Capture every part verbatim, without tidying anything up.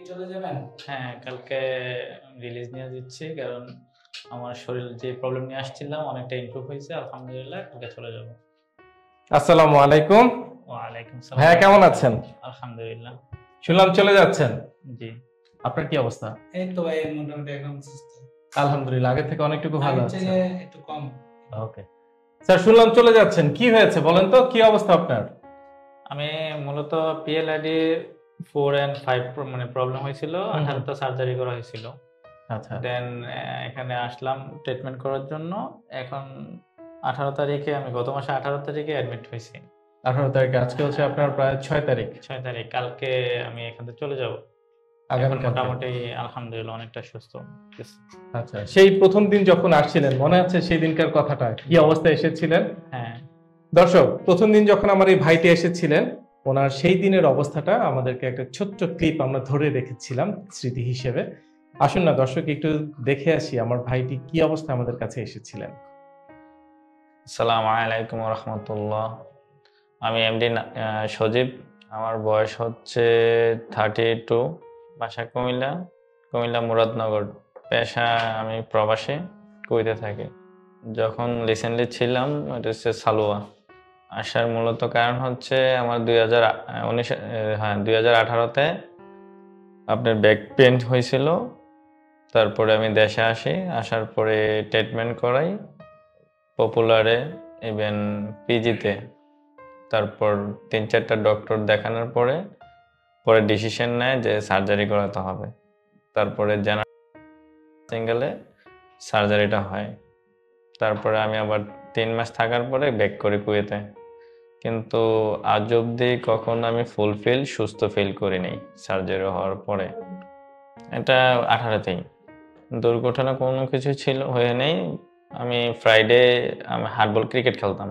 চলে যাবেন? হ্যাঁ, কালকে রিলিজ নিয়ে দিচ্ছি, কারণ আমার শরীর যে প্রবলেম নিয়ে আসছিলাম অনেকটা ইমপ্রুভ হয়েছে আলহামদুলিল্লাহ। কালকে চলে যাব। আসসালামু আলাইকুম। ওয়ালাইকুম আসসালাম। ভাইয়া কেমন আছেন? আলহামদুলিল্লাহ। শুনলাম চলে যাচ্ছেন। জি। আপনার কি অবস্থা? এই তো ভাই মোটামুটি এখন সুস্থ। আলহামদুলিল্লাহ, আগে থেকে অনেকটুকু ভালো আছে। একটু কম। ওকে স্যার, শুনলাম চলে যাচ্ছেন, কি হয়েছে বলেন তো, কি অবস্থা আপনার? আমি মূলত পিএলআইডি ফোর এন্ড ফাইভ মানে প্রবলেম হয়েছিল, আঠারোটা সার্জারি করা হয়েছিল। আচ্ছা, দেন এখানে আসলাম ট্রিটমেন্ট করার জন্য। এখন আঠারো তারিখে আমি গত মাসে আঠারো তারিখে অ্যাডমিট হয়েছি। আঠারো তারিখে, আজকে হচ্ছে আপনার প্রায় ছয় তারিখ। ছয় তারিখ কালকে আমি এখান থেকে চলে যাব। আগামী মোটামুটি আলহামদুলিল্লাহ অনেকটা সুস্থ। আচ্ছা, সেই প্রথম দিন যখন আসছিলেন মনে আছে সেই দিনকার কথাটা, কি অবস্থায় এসেছিলেন? হ্যাঁ দর্শক, প্রথম দিন যখন আমার এই ভাইটি এসেছিলেন ওনার সেই দিনের অবস্থাটা আমাদেরকে একটা ছোট্ট ক্লিপ আমরা ধরে রেখেছিলাম স্মৃতি হিসেবে। আসুন না দর্শক, একটু দেখে আসি আমার ভাইটি কি অবস্থায় আমাদের কাছে এসেছিলেন। আসসালামু আলাইকুম ওয়া রাহমাতুল্লাহ। আমি এমডি সজীব, আমার বয়স হচ্ছে থার্টি টু, বাসা কুমিল্লা, কুমিল্লা মুরাদনগর। পেশা আমি প্রবাসী, কুয়েতে থাকি। যখন রিসেন্টলি ছিলাম এটা হচ্ছে সালোয়া। আসার মূলত কারণ হচ্ছে আমার দুই হাজার উনিশ হ্যাঁ দুই হাজার আঠারোতে আপনার ব্যাক পেন হয়েছিল। তারপরে আমি দেশে আসি, আসার পরে ট্রিটমেন্ট করাই পপুলারে, ইভেন পিজিতে। তারপর তিন চারটা ডক্টর দেখানোর পরে পরে ডিসিশন নেয় যে সার্জারি করাতে হবে। তারপরে জেনারেল সিঙ্গেলে সার্জারিটা হয়। তারপরে আমি আবার তিন মাস থাকার পরে ব্যাক করি কুয়েতে। কিন্তু আজ অবধি কখন আমি ফুলফিল সুস্থ ফিল করিনি সার্জারি হওয়ার পরে। এটা আঠারোতেই দুর্ঘটনা কোনো কিছু ছিল হয়ে নেই। আমি ফ্রাইডে আমি হার্ডবল ক্রিকেট খেলতাম,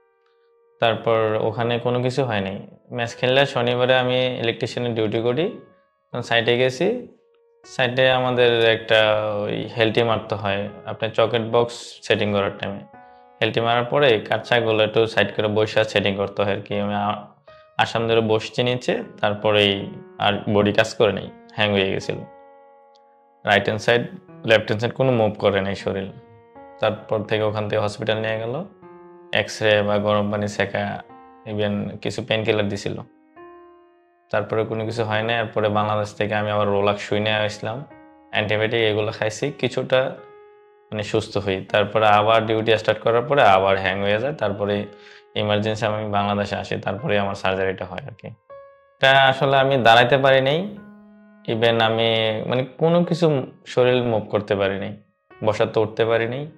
তারপর ওখানে কোনো কিছু হয়নি। ম্যাচ খেললে শনিবারে আমি ইলেকট্রিশিয়ানের ডিউটি করি, সাইটে গেছি। সাইটে আমাদের একটা ওই হেলটি মারতে হয় আপনার চকেট বক্স সেটিং করার টাইমে। হেলটি মারার পরে কাটছাগুলো একটু সাইড করে বসে সেটিং করতে হয় আর কি। আমি আসাম ধরে বসতে নিচে, তারপরেই আর বডি কাজ করে নেই, হ্যাং হয়ে গেছিল। Right hand side left hand side কোনো মুভ করে নেই শরীর। তারপর থেকে ওখান থেকে হসপিটাল নিয়ে গেল, এক্স রে বা গরম পানি সেকা, ইভেন কিছু পেন কিলার দিছিল। তারপরে কোনো কিছু হয় না। এরপরে বাংলাদেশ থেকে আমি আবার রোলাক শুই নিয়ে আসলাম, অ্যান্টিবায়োটিক এগুলো খাইছি, কিছুটা মানে সুস্থ হই। তারপরে আবার ডিউটি স্টার্ট করার পরে আবার হ্যাং হয়ে যায়। তারপরে ইমার্জেন্সি আমি বাংলাদেশে আসি, তারপরে আমার সার্জারিটা হয় আর কি। এটা আসলে আমি দাঁড়াইতে পারি নাই, ইভেন আমি মানে কোনো কিছু শরীর মুভ করতে পারি নাই, বসাতে উঠতে পারি নাই,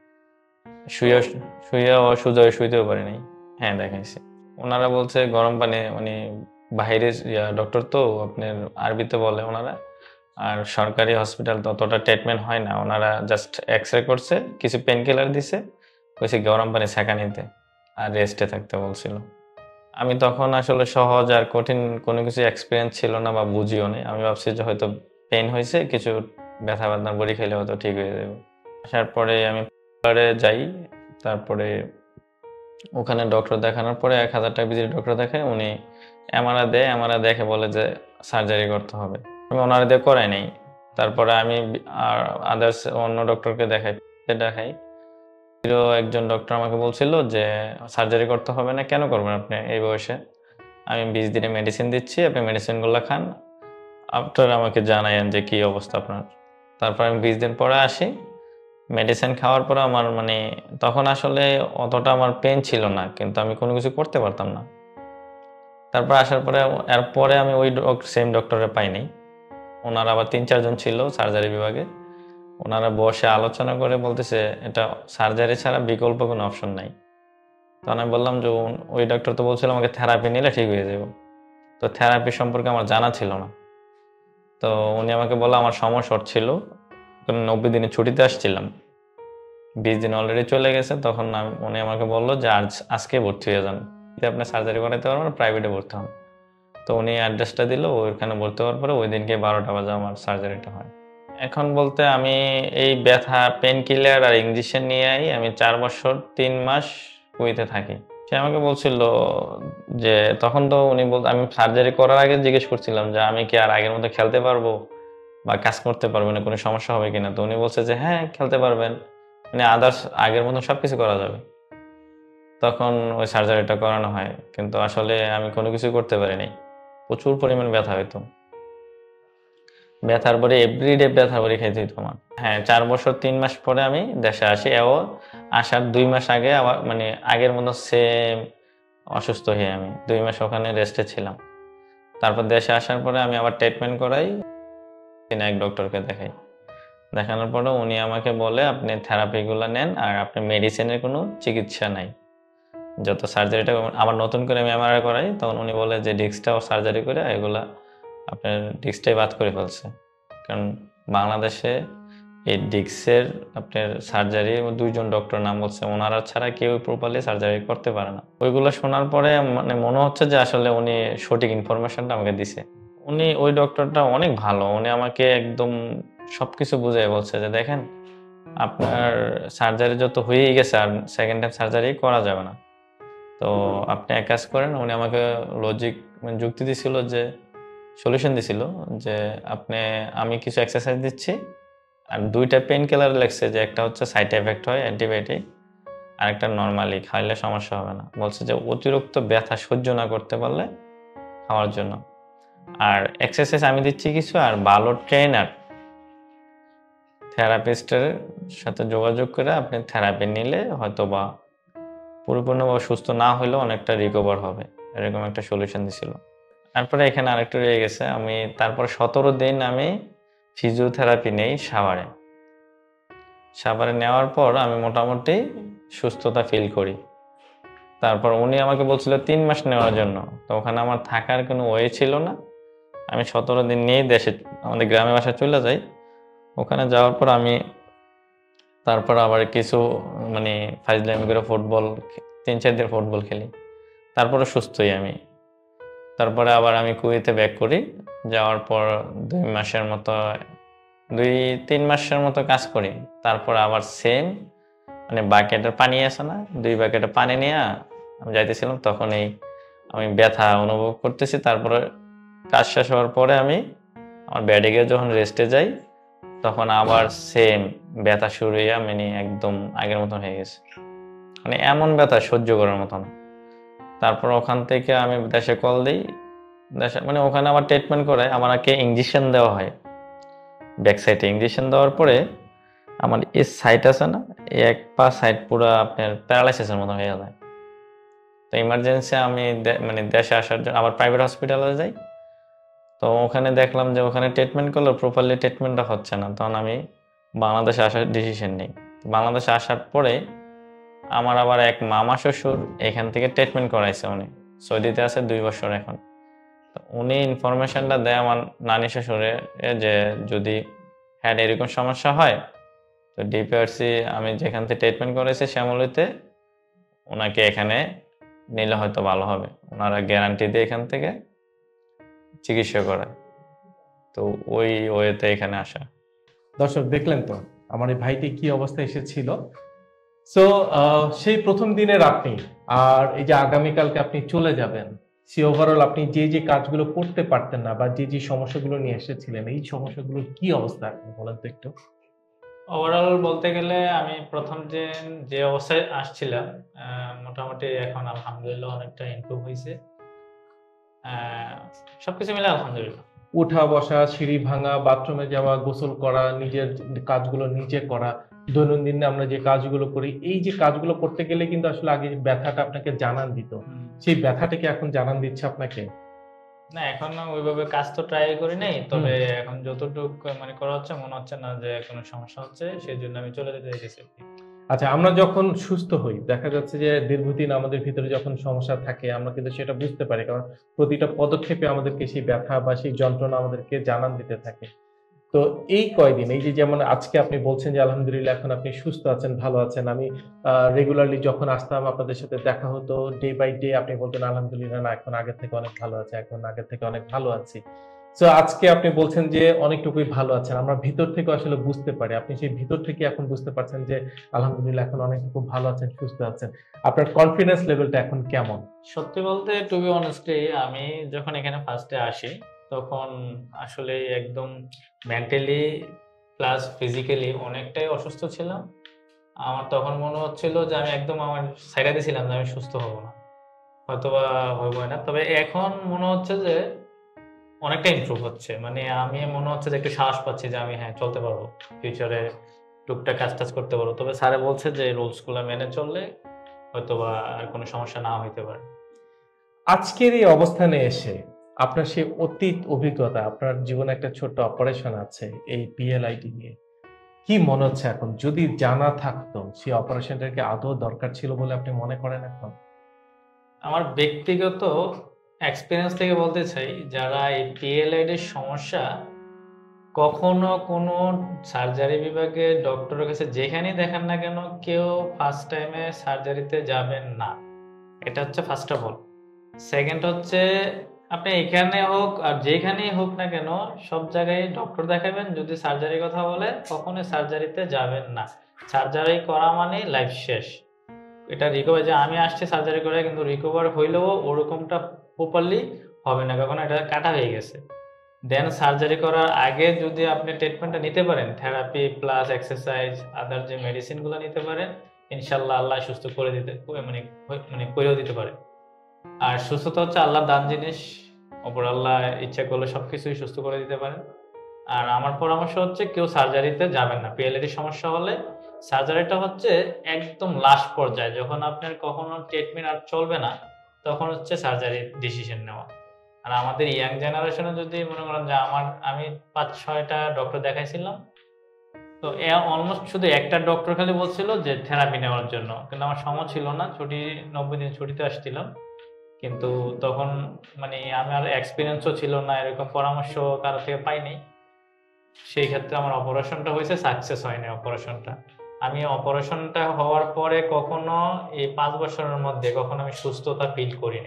শুয়ে শুয়ে সোজা শুইতেও পারি নাই। হ্যাঁ দেখাইছে, ওনারা বলছে গরম পানি, মানে বাইরের ডক্টর তো আপনার আরবিতে বলে ওনারা, আর সরকারি হসপিটাল ততটা ট্রিটমেন্ট হয় না। ওনারা জাস্ট এক্স রে করছে, কিছু পেন কিলার দিছে, কইছে গরম পানি সেকা নিতে আর রেস্টে থাকতে বলছিল। আমি তখন আসলে সহজ আর কঠিন কোনো কিছু এক্সপিরিয়েন্স ছিল না বা বুঝিও নি। আমি ভাবছি যে হয়তো পেন হয়েছে, কিছু ব্যথা ব্যথার বড়ি খেলে হয়তো ঠিক হয়ে যাবে। আসার পরে আমি যাই, তারপরে ওখানে ডক্টর দেখানোর পরে এক হাজার টাকা ভিজিট ডক্টর দেখে, উনি এমআরআই দেয়, এমআরআই দেখে বলে যে সার্জারি করতে হবে। আমি ওনারা দিয়ে করাই নাই। তারপরে আমি আর আদার্স অন্য ডক্টরকে দেখাই দেখাই একজন ডক্টর আমাকে বলছিল যে সার্জারি করতে হবে না, কেন করবেন আপনি এই বয়সে? আমি বিশ দিনে মেডিসিন দিচ্ছি, আপনি মেডিসিনগুলো খান, আফটার আমাকে জানায়েন যে কি অবস্থা আপনার। তারপর আমি বিশ দিন পরে আসি, মেডিসিন খাওয়ার পরে আমার মানে তখন আসলে অতটা আমার পেন ছিল না, কিন্তু আমি কোনো কিছু করতে পারতাম না। তারপর আসার পরে এরপরে আমি ওই সেম ডক্টরে পাইনি। ওনারা আবার তিন চারজন ছিল সার্জারি বিভাগে। ওনারা বসে আলোচনা করে বলতেছে এটা সার্জারি ছাড়া বিকল্প কোনো অপশন নাই। তখন আমি বললাম যে ওই ডক্টর তো বলছিল আমাকে থেরাপি নিলে ঠিক হয়ে যাবে। তো থেরাপি সম্পর্কে আমার জানা ছিল না। তো উনি আমাকে বললো আমার সময় শর্ট ছিল, নব্বই দিনে ছুটিতে আসছিলাম, বিশ দিন অলরেডি চলে গেছে। তখন উনি আমাকে বললো যে আজ আজকে ভর্তি হয়ে যান, আপনি সার্জারি করাতে পারবেন, প্রাইভেটে ভর্তি হন। তো উনি অ্যাড্রেসটা দিল, ওইখানে ভর্তি হওয়ার পরে ওই দিনকে বারোটা বাজে আমার সার্জারিটা হয়। এখন বলতে আমি এই ব্যথা, পেন কিলার আর ইঞ্জেকশন নিয়েই আমি চার বছর তিন মাস কুয়েতে থাকি। আমাকে বলছিল যে তখন তো উনি বল আমি সার্জারি করার আগে জিজ্ঞেস করছিলাম যে আমি কি আর আগের মতো খেলতে পারবো বা কাজ করতে পারবো না, কোনো সমস্যা হবে কিনা। তো উনি বলছে যে হ্যাঁ খেলতে পারবেন, মানে আদার্স আগের মতো সবকিছু করা যাবে। তখন ওই সার্জারিটা করানো হয়, কিন্তু আসলে আমি কোনো কিছু করতে পারিনি। প্রচুর পরিমাণ ব্যথা হইতো, ব্যথার পরে এভরিডে ব্যথার পরে খাইতে হইতো আমার। হ্যাঁ, চার বছর তিন মাস পরে আমি দেশে আসি। এও আসার দুই মাস আগে আবার মানে আগের মতো সেম অসুস্থ হয়ে আমি দুই মাস ওখানে রেস্টে ছিলাম। তারপর দেশে আসার পরে আমি আবার ট্রিটমেন্ট করাই, এক ডক্টরকে দেখাই। দেখানোর পরে উনি আমাকে বলে আপনি থেরাপিগুলো নেন, আর আপনি মেডিসিনের কোনো চিকিৎসা নাই, যত সার্জারিটা আবার নতুন করে আমি এমআরআই করাই, তখন উনি বলে যে ডিস্কটাও সার্জারি করে এগুলা আপনার ডিস্কটাই বাদ করে ফেলছে। কারণ বাংলাদেশে এই ডিস্কের আপনার সার্জারি দুইজন ডক্টর নাম বলছে, ওনারা ছাড়া কেউ প্রপারলি সার্জারি করতে পারে না। ওইগুলো শোনার পরে মানে মনে হচ্ছে যে আসলে উনি সঠিক ইনফরমেশনটা আমাকে দিছে। উনি ওই ডক্টরটা অনেক ভালো, উনি আমাকে একদম সবকিছু বুঝিয়ে বলছে যে দেখেন আপনার সার্জারি যত হয়েই গেছে আর সেকেন্ড টাইম সার্জারি করা যাবে না, তো আপনি এক কাজ করেন। উনি আমাকে লজিক মানে যুক্তি দিছিল, যে সলিউশন দিছিল যে আপনি আমি কিছু এক্সারসাইজ দিচ্ছি আর দুইটা পেন কিলার লেগছে, যে একটা হচ্ছে সাইড এফেক্ট হয় অ্যান্টিবায়োটিক, আর একটা নর্মালি খাইলে সমস্যা হবে না। বলছে যে অতিরিক্ত ব্যথা সহ্য না করতে পারলে খাওয়ার জন্য, আর এক্সারসাইজ আমি দিচ্ছি কিছু, আর ভালো ট্রেনার থেরাপিস্টের সাথে যোগাযোগ করে আপনি থেরাপি নিলে হয়তো বা পরিপূর্ণভাবে সুস্থ না হলেও অনেকটা রিকভার হবে, এরকম একটা সলিউশন দিছিল। তারপরে এখানে আরেকটু রয়ে গেছে, আমি তারপরে সতেরো দিন আমি ফিজিওথেরাপি নেই সাভারে। সাভারে নেওয়ার পর আমি মোটামুটি সুস্থতা ফিল করি। তারপর উনি আমাকে বলছিল তিন মাস নেওয়ার জন্য, তো ওখানে আমার থাকার কোনো ওয়ে ছিল না। আমি সতেরো দিন নিয়েই দেশে আমাদের গ্রামে বাসায় চলে যাই। ওখানে যাওয়ার পর আমি তারপর আবার কিছু মানে ফাইজলামি করে ফুটবল তিন চার দিন ফুটবল খেলি, তারপরে সুস্থই আমি। তারপরে আবার আমি কুয়েতে ব্যাক করি। যাওয়ার পর দুই মাসের মতো দুই তিন মাসের মতো কাজ করি। তারপর আবার সেম মানে বাকেটের পানি আছে না, দুই বাকেটের পানি নিয়ে আমি যাইতেছিলাম, তখনই আমি ব্যথা অনুভব করতেছি। তারপরে কাজ শেষ হওয়ার পরে আমি আমার বেডে গিয়ে যখন রেস্টে যাই, তখন আবার সেম ব্যথা শুরু হইয়া মানে একদম আগের মতন হয়ে গেছে, মানে এমন ব্যথা সহ্য করার মতন। তারপর ওখান থেকে আমি দেশে কল দিই, দেশে মানে ওখানে আমার ট্রিটমেন্ট করে আমাকে ইঞ্জেকশন দেওয়া হয় ব্যাক সাইডে। ইঞ্জেকশন দেওয়ার পরে আমার এই সাইড আছে না, এই এক পা সাইড পুরো আপনার প্যারালাইসিসের মতো হয়ে যায়। তো ইমার্জেন্সি আমি মানে দেশে আসার জন্য আবার প্রাইভেট হসপিটালে যাই। তো ওখানে দেখলাম যে ওখানে ট্রিটমেন্ট করলে প্রপারলি ট্রিটমেন্টটা হচ্ছে না, তখন আমি বাংলাদেশে আসার ডিসিশন নিই। বাংলাদেশে আসার পরে আমার আবার এক মামা শ্বশুর এখান থেকে ট্রিটমেন্ট করাইছে, উনি সৌদিতে আছে দুই বছর এখন। তো উনি ইনফরমেশনটা দেয় আমার নানি শ্বশুরে যে যদি হ্যাঁ এরকম সমস্যা হয় তো ডিপিআরসি আমি যেখান থেকে ট্রিটমেন্ট করেছি শ্যামলীতে, ওনাকে এখানে নিলে হয়তো ভালো হবে, ওনারা গ্যারান্টি দিয়ে এখান থেকে চিকিৎসা করায়। তো ওই ওয়েতে এখানে আসা। দর্শক দেখলেন তো আমার এই ভাইটি কি অবস্থায় এসেছিল। সো সেই প্রথম দিনের আপনি আর এই যে আগামীকালকে আপনি চলে যাবেন, সে ওভারঅল আপনি যে যে কাজগুলো করতে পারতেন না বা যে যে সমস্যাগুলো নিয়ে এসেছিলেন, এই সমস্যাগুলোর কি অবস্থা আপনি বলেন তো একটু। ওভারঅল বলতে গেলে আমি প্রথম যে যে অবস্থায় আসছিলাম মোটামুটি এখন আলহামদুলিল্লাহ অনেকটা ইমপ্রুভ হয়েছে, সবকিছু মিলে আলহামদুলিল্লাহ। উঠা বসা, সিঁড়ি ভাঙা, বাথরুমে যাওয়া, গোসল করা, নিজের কাজগুলো নিজে করা, দৈনন্দিন আমরা যে কাজগুলো করি, এই যে কাজগুলো করতে গেলে কিন্তু আসলে আগে ব্যথাটা আপনাকে জানান দিত, সেই ব্যথাটা কি এখন জানান দিচ্ছে আপনাকে? না, এখন ওইভাবে কাজ তো ট্রাই করি নাই, তবে এখন যতটুকু মানে করা হচ্ছে মনে হচ্ছে না যে কোনো সমস্যা হচ্ছে, সেই জন্য আমি চলে যেতে চাইছি। আচ্ছা, আমরা যখন সুস্থ হই দেখা যাচ্ছে যে দীর্ঘদিন আমাদের ভিতরে যখন সমস্যা থাকে আমরা কিন্তু সেটা বুঝতে পারি, কারণ প্রতিটা পদক্ষেপে আমাদেরকে সেই ব্যথা বা সেই যন্ত্রণা আমাদেরকে জানান দিতে থাকে। তো এই কয়দিন এই যে যেমন আজকে আপনি বলছেন যে আলহামদুলিল্লাহ এখন আপনি সুস্থ আছেন, ভালো আছেন, আমি রেগুলারলি যখন আসতাম আপনাদের সাথে দেখা হতো, ডে বাই ডে আপনি বলতেন আলহামদুলিল্লাহ না এখন আগের থেকে অনেক ভালো আছে, এখন আগের থেকে অনেক ভালো আছি। তো আজকে আপনি বলছেন যে অনেকটুকুই ভালো আছেন, আমরা ভিতর থেকে আসলে বুঝতে পারি আপনি সেই ভিতর থেকে এখন বুঝতে পারছেন যে আলহামদুলিল্লাহ এখন অনেকটুকু ভালো আছেন, সুস্থ আছেন। আপনার কনফিডেন্স লেভেলটা এখন কেমন? সত্যি বলতে টু বি অনেস্টলি আমি যখন এখানে ফার্স্টে আসি তখন আসলে একদম মেন্টালি প্লাস ফিজিক্যালি অনেকটাই অসুস্থ ছিলাম। আমার তখন মনে হচ্ছিল যে আমি একদম আমার সাইডে দিয়েছিলাম যে আমি সুস্থ হব না, হয়তোবা হইব না। তবে এখন মনে হচ্ছে যে অনেকটা ইমপ্রুভ হচ্ছে, মানে আমি মনে হচ্ছে যে একটু সাহস পাচ্ছি যে আমি হ্যাঁ চলতে পারবো, ফিউচারে টুকটাক কাজ টাজ করতে পারবো। তবে স্যারে বলছে যে রুলসগুলো মেনে চললে হয়তোবা আর কোনো সমস্যা না হইতে পারে। আজকের এই অবস্থানে এসে আপনার সেই অতীত অভিজ্ঞতা, আপনার জীবনে একটা ছোট্ট অপারেশন আছে এই পিএলআইডি নিয়ে, কি মনে হচ্ছে এখন? যদি জানা থাকতো সেই অপারেশনটা কি আদৌ দরকার ছিল বলে আপনি মনে করেন এখন? আমার ব্যক্তিগত এক্সপিরিয়েন্স থেকে বলতে চাই, যারা এই পিএলআইডির সমস্যা কখনো কোনো সার্জারি বিভাগে ডক্টরের কাছে যেখানেই দেখান না কেন কেউ ফার্স্ট টাইমে সার্জারিতে যাবেন না। এটা হচ্ছে ফার্স্ট অফ অল। সেকেন্ড হচ্ছে আপনি এখানে হোক আর যেখানেই হোক না কেন সব জায়গায় ডক্টর দেখাবেন, যদি সার্জারির কথা বলে কখনোই সার্জারিতে যাবেন না। সার্জারি করা মানে লাইফ শেষ। এটা রিকভার, যে আমি আসছি সার্জারি করে কিন্তু রিকভার হইলেও ওরকমটা প্রপারলি হবে না, কখনো এটা কাটা হয়ে গেছে। দেন সার্জারি করার আগে যদি আপনি ট্রিটমেন্টটা নিতে পারেন, থেরাপি প্লাস এক্সারসাইজ আদার যে মেডিসিনগুলো নিতে পারেন, ইনশাল্লাহ আল্লাহ সুস্থ করে দিতে মানে মানে করেও দিতে পারে। আর সুস্থতা হচ্ছে আল্লাহর দান জিনিস, ওপর আল্লাহ ইচ্ছা করলে সবকিছুই সুস্থ করে দিতে পারেন। আর আমার পরামর্শ হচ্ছে কেউ সার্জারিতে যাবেন না। পিএলআইডি সমস্যা হলে সার্জারিটা হচ্ছে একদম লাস্ট পর্যায়ে, যখন আপনার কখনো ট্রিটমেন্ট আর চলবে না তখন হচ্ছে সার্জারির ডিসিশন নেওয়া। আর আমাদের ইয়াং জেনারেশনে যদি মনে করেন যে আমার আমি পাঁচ ছয়টা ডক্টর দেখাইছিলাম, তো অলমোস্ট শুধু একটা ডক্টর খালি বলছিল যে থেরাপি নেওয়ার জন্য, কিন্তু আমার সময় ছিল না, ছুটি নব্বই দিন ছুটিতে আসছিলাম। কিন্তু তখন মানে আমার এক্সপিরিয়েন্সও ছিল না, এরকম পরামর্শ কারো থেকে পাইনি। সেই ক্ষেত্রে আমার অপারেশনটা হয়েছে, সাকসেস হয়নি অপারেশনটা। আমি অপারেশনটা হওয়ার পরে কখনো এই পাঁচ বছরের মধ্যে কখনো আমি সুস্থতা ফিল করিনি।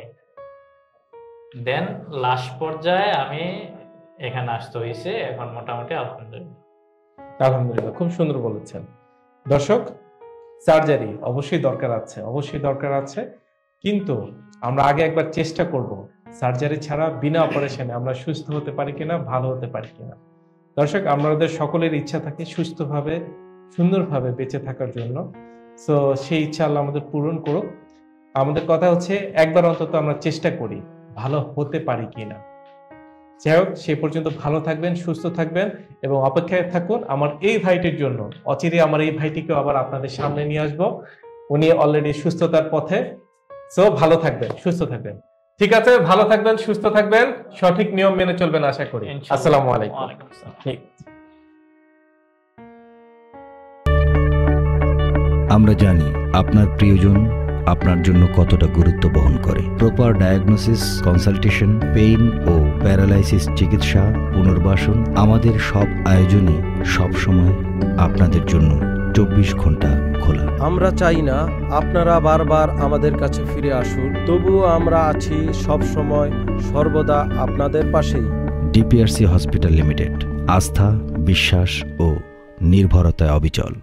দেন লাস্ট পর্যায়ে আমি এখানে আসতে হয়েছে, এখন মোটামুটি আলহামদুলিল্লাহ। আলহামদুলিল্লাহ, খুব সুন্দর বলেছেন। দর্শক, সার্জারি অবশ্যই দরকার আছে, অবশ্যই দরকার আছে, কিন্তু আমরা আগে একবার চেষ্টা করব সার্জারি ছাড়া বিনা অপারেশনে আমরা সুস্থ হতে পারি কিনা, ভালো হতে পারি কিনা। দর্শক, আমাদের সকলের ইচ্ছা থাকে সুস্থভাবে সুন্দরভাবে বেঁচে থাকার জন্য। সো সেই ইচ্ছা আল্লাহ আমাদের পূরণ করুক। আমাদের কথা হচ্ছে একবার অন্তত আমরা চেষ্টা করি ভালো হতে পারি কিনা। যাই হোক, সে পর্যন্ত ভালো থাকবেন, সুস্থ থাকবেন এবং অপেক্ষায় থাকুন আমার এই ভাইটির জন্য। অচিরে আমার এই ভাইটিকেও আবার আপনাদের সামনে নিয়ে আসবো, উনি অলরেডি সুস্থতার পথে। সো ভালো থাকবেন, সুস্থ থাকবেন। ঠিক আছে, ভালো থাকবেন, সুস্থ থাকবেন, সঠিক নিয়ম মেনে চলবেন আশা করি। আসসালামু আলাইকুম। আমরা জানি আপনার প্রিয়জন আপনার জন্য কতটা গুরুত্ব বহন করে। প্রপার ডায়াগনোসিস, কনসালটেশন, পেইন ও প্যারালাইসিস চিকিৎসা, পুনর্বাসন, আমাদের সব আয়োজনই সবসময় আপনাদের জন্য চব্বিশ ঘন্টা খোলা। আমরা চাই না আপনারা বারবার আমাদের কাছে ফিরে আসুন, তবুও আমরা আছি সব সময় সর্বদা আপনাদের পাশেই। ডিপিআরসি হসপিটাল লিমিটেড, আস্থা, বিশ্বাস ও নির্ভরতায় অবিচল।